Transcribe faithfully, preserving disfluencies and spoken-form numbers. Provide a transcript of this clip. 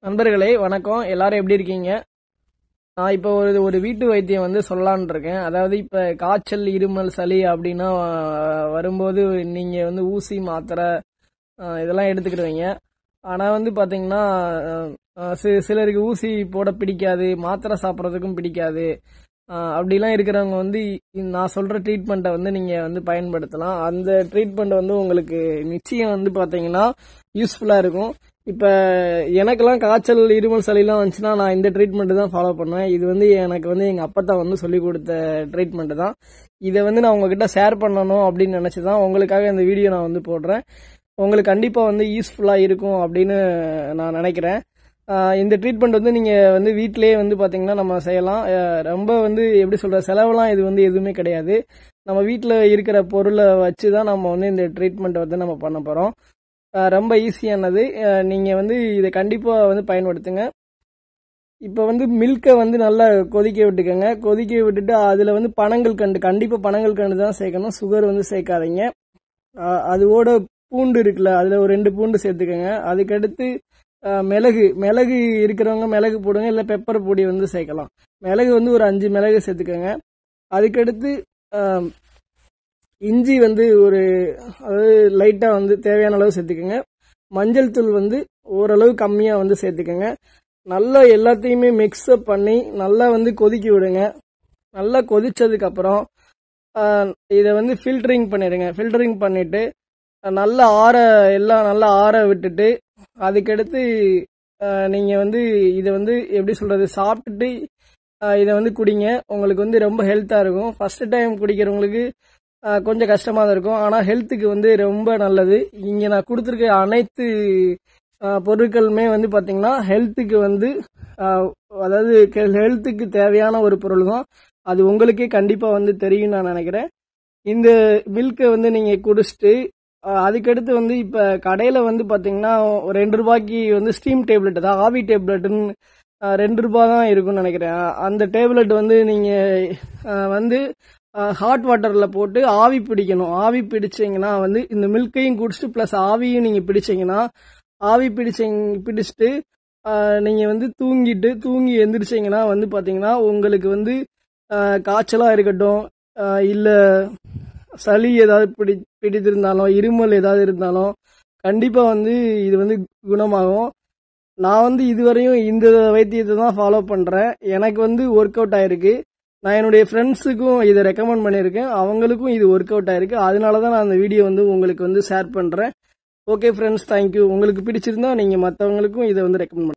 நண்பர்களே வணக்கம். எல்லாரும் எப்படி இருக்கீங்க? நான் இப்போ ஒரு ஒரு வீட்டு வைத்தியம் வந்து சொல்லலாம்னு இருக்கேன். அதாவது இப்ப காய்ச்சல், இருமல், சளி அப்படின்னா அஹ், வரும்போது நீங்க வந்து ஊசி, மாத்திரை அஹ், இதெல்லாம் எடுத்துக்கிடுவீங்க. ஆனா வந்து பாத்தீங்கன்னா அஹ், அஹ், சி- சிலருக்கு ஊசி போட பிடிக்காது, மாத்திரை சாப்பிட்றதுக்கும் பிடிக்காது. அஹ், அப்படிலாம் இருக்கிறவங்க வந்து இ- நான் சொல்ற ட்ரீட்மெண்ட்டை வந்து நீங்க வந்து பயன்படுத்தலாம். அந்த ட்ரீட்மெண்ட் வந்து உங்களுக்கு நிச்சயம் வந்து பாத்தீங்கன்னா யூஸ்ஃபுல்லா இருக்கும். இப்ப எனக்கெல்லாம் காய்ச்சல், இருமல், சளிலாம் வந்துச்சுன்னா நான் இந்த ட்ரீட்மெண்ட் தான் ஃபாலோ பண்ணுவேன். இது வந்து எனக்கு வந்து எங்க அப்பா தான் வந்து சொல்லி கொடுத்த ட்ரீட்மெண்ட் தான். இதை வந்து நான் உங்ககிட்ட ஷேர் பண்ணணும் அப்படின்னு நினைச்சுதான் உங்களுக்காக இந்த வீடியோ நான் வந்து போடுறேன். உங்களுக்கு கண்டிப்பா வந்து யூஸ்ஃபுல்லா இருக்கும் அப்படின்னு நான் நினைக்கிறேன். ஆஹ் இந்த ட்ரீட்மெண்ட் வந்து நீங்க வந்து வீட்டிலேயே வந்து பாத்தீங்கன்னா நம்ம செய்யலாம். ஆஹ் ரொம்ப வந்து எப்படி சொல்ற செலவெல்லாம் இது வந்து எதுவுமே கிடையாது. நம்ம வீட்டில் இருக்கிற பொருளை வச்சு தான் நம்ம வந்து இந்த ட்ரீட்மெண்ட் வந்து நம்ம பண்ண போறோம். ஆஹ் ரொம்ப ஈஸியானது. ஆஹ் நீங்க வந்து இதை கண்டிப்பா வந்து பயன்படுத்துங்க. இப்ப வந்து மில்கை வந்து நல்லா கொதிக்க விட்டுக்கோங்க. கொதிக்க விட்டுட்டு அதுல வந்து பனங்கள் கண்டு கண்டிப்பா பனங்கள் கண்டு தான் சேர்க்கணும். சுகர் வந்து சேர்க்காதீங்க. ஆஹ் அதோட பூண்டு இருக்குல்ல, அதுல ஒரு ரெண்டு பூண்டு சேர்த்துக்கோங்க. அதுக்கடுத்து ஆஹ் மிளகு மிளகு இருக்கிறவங்க மிளகு போடுங்க, இல்ல பெப்பர் பொடி வந்து சேர்க்கலாம். மிளகு வந்து ஒரு அஞ்சு மிளகு சேர்த்துக்கோங்க. அதுக்கடுத்து ஆஹ் இஞ்சி வந்து ஒரு அதாவது லைட்டா வந்து தேவையான அளவு சேர்த்துக்கோங்க. மஞ்சள் தூள் வந்து ஓரளவு கம்மியா வந்து சேர்த்துக்கோங்க. நல்லா எல்லாத்தையுமே மிக்ஸ் அப் பண்ணி நல்லா வந்து கொதிக்க விடுங்க. நல்லா கொதிச்சதுக்கு அப்புறம் இதை வந்து ஃபில்டரிங் பண்ணிடுங்க. ஃபில்டரிங் பண்ணிட்டு அஹ், நல்லா ஆற எல்லாம் நல்லா ஆற விட்டுட்டு அதுக்கடுத்து அஹ், நீங்க வந்து இதை வந்து எப்படி சொல்றது சாப்பிட்டுட்டு அஹ், இதை வந்து குடிங்க. உங்களுக்கு வந்து ரொம்ப ஹெல்த்தா இருக்கும். ஃபர்ஸ்ட் டைம் குடிக்கிறவங்களுக்கு அஹ், கொஞ்சம் கஷ்டமா தான் இருக்கும். ஆனா ஹெல்த்துக்கு வந்து ரொம்ப நல்லது. இங்க நான் கொடுத்துருக்க அனைத்து அஹ், பொருட்களுமே வந்து பாத்தீங்கன்னா ஹெல்த்துக்கு வந்து அஹ், அதாவது ஹெல்த்துக்கு தேவையான ஒரு பொருள் தான். அது உங்களுக்கே கண்டிப்பா வந்து தெரியும் நான் நினைக்கிறேன். இந்த மில்கை வந்து நீங்க குடிச்சிட்டு அஹ், அதுக்கடுத்து வந்து இப்ப கடையில வந்து பாத்தீங்கன்னா ஒரு ரெண்டு ரூபாய்க்கு வந்து ஸ்டீம் டேப்லெட் தான் ஆவி டேப்லெட்னு ரெண்டு ரூபாய் தான் இருக்கும்னு நினைக்கிறேன். அஹ், அந்த டேப்லெட் வந்து நீங்க அஹ், வந்து ஹாட் வாட்டர்ல போட்டு ஆவி பிடிக்கணும். ஆவி பிடிச்சீங்கன்னா வந்து இந்த மில்கையும் குடிச்சிட்டு பிளஸ் ஆவியும் நீங்க பிடிச்சீங்கன்னா ஆவி பிடிச்சீங்க பிடிச்சிட்டு ஆஹ், நீங்க வந்து தூங்கிட்டு தூங்கி எந்திரிச்சீங்கன்னா வந்து பாத்தீங்கன்னா உங்களுக்கு வந்து ஆஹ், காய்ச்சலா இருக்கட்டும், ஆஹ், இல்ல சளி ஏதாவது பிடி பிடித்திருந்தாலும், இருமல் ஏதாவது இருந்தாலும் கண்டிப்பா வந்து இது வந்து குணமாகும். நான் வந்து இதுவரையும் இந்த வைத்தியத்தை தான் ஃபாலோ பண்றேன். எனக்கு வந்து ஒர்க் அவுட் ஆயிருக்கு. நான் என்னுடைய ஃப்ரெண்ட்ஸுக்கும் இதை ரெக்கமெண்ட் பண்ணியிருக்கேன். அவங்களுக்கும் இது ஒர்க் அவுட் ஆயிருக்கு. அதனால தான் நான் அந்த வீடியோ வந்து உங்களுக்கு வந்து ஷேர் பண்றேன். Okay friends, thank you. உங்களுக்கு பிடிச்சிருந்தா நீங்க மற்றவங்களுக்கும் இதை வந்து ரெக்கமெண்ட்